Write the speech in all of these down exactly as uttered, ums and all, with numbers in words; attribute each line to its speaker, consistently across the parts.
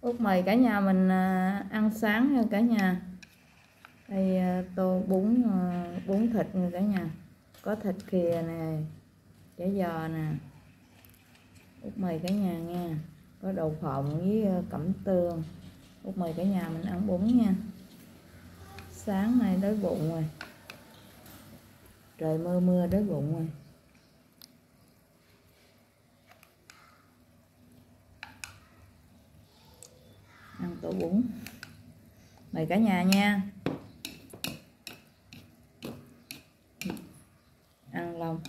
Speaker 1: Út mời cả nhà mình ăn sáng nha cả nhà. Đây tô bún bún thịt nha cả nhà. Có thịt khìa nè, chả giò nè. Út mời cả nhà nha. Có đậu phộng với cẩm tương. Út mời cả nhà mình ăn bún nha. Sáng nay đói bụng rồi. Trời mưa mưa đói bụng rồi. Ăn tô bún. Mời cả nhà nha. Ăn lòng.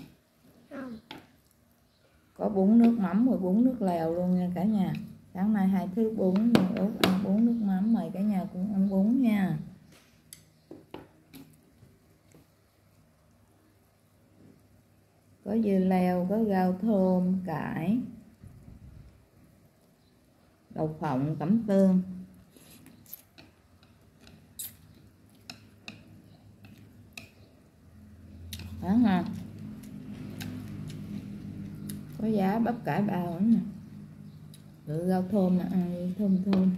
Speaker 1: Có bún nước mắm rồi bún nước lèo luôn nha cả nhà. Sáng nay hai thứ bún nhưng Út ăn bún nước mắm, mời cả nhà cũng ăn bún nha. Có dưa leo, có rau thơm, cải, đậu phộng, cẩm tương. Đó ha. Có giá bắp cải bào nữa nè. Rồi rau thơm nè, ăn thơm thơm.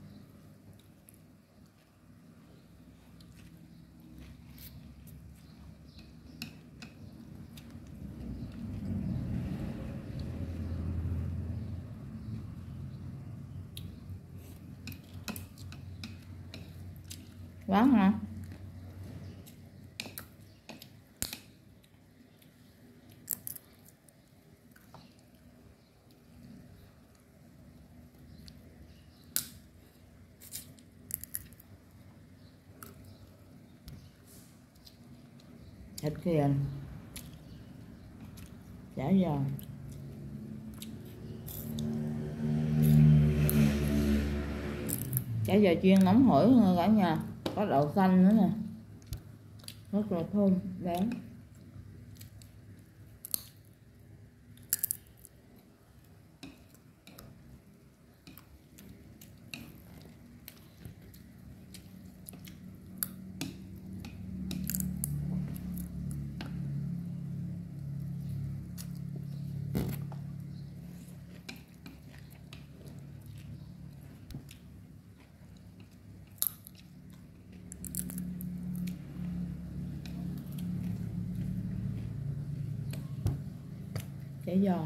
Speaker 1: Quá ngon. Thịt khìa, chả giò, chả giò chiên nóng hổi nữa cả nhà. Có đậu xanh nữa nè, rất là thơm béo. Chả giò.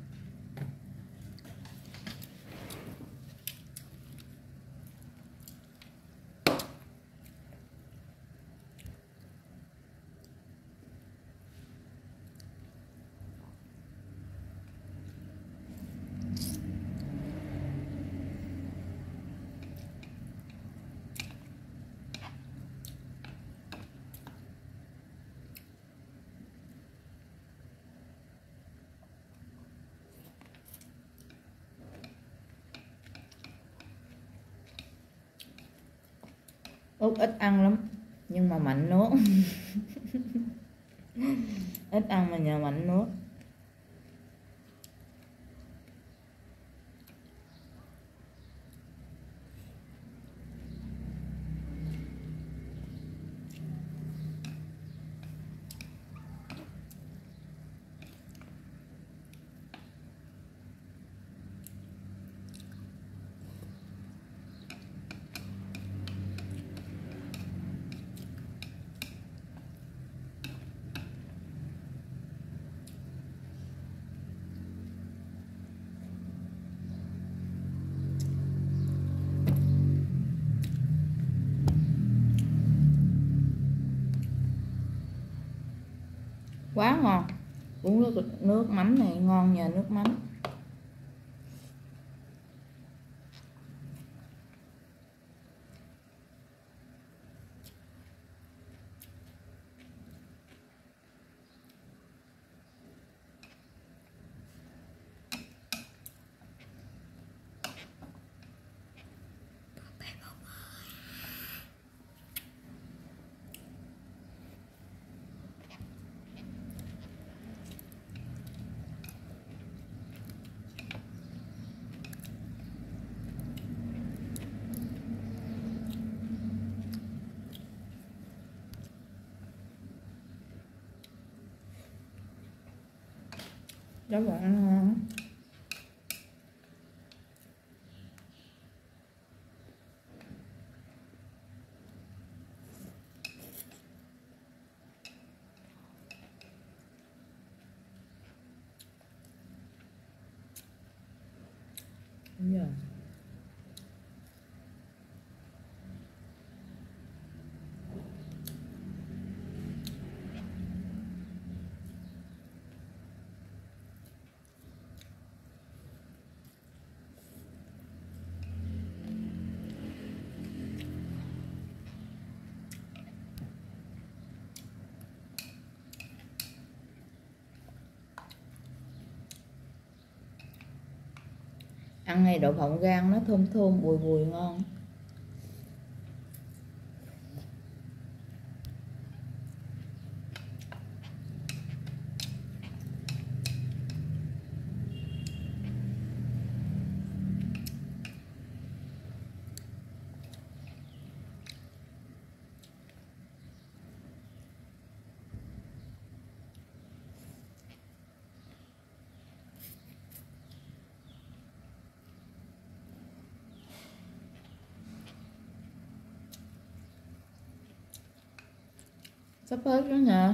Speaker 1: Út ít ăn lắm nhưng mà mạnh nuốt. Ít ăn mà nhờ mạnh nuốt. Quá ngon. Uống nước nước mắm này ngon nhờ nước mắm. Rất là ngon. Ăn này đậu phộng rang nó thơm thơm bùi bùi ngon. Sắp hết đó nè.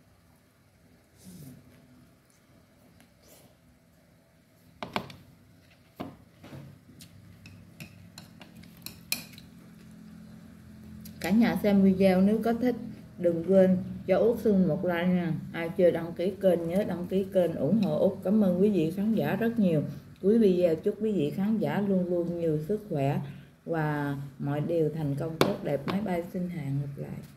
Speaker 1: Cả nhà xem video nếu có thích đừng quên cho Út Xuân một like nha. Ai chưa đăng ký kênh nhớ đăng ký kênh ủng hộ Út. Cảm ơn quý vị khán giả rất nhiều. Cuối video chúc quý vị khán giả luôn luôn nhiều sức khỏe và mọi điều thành công tốt đẹp. Máy bay xin hẹn gặp lại.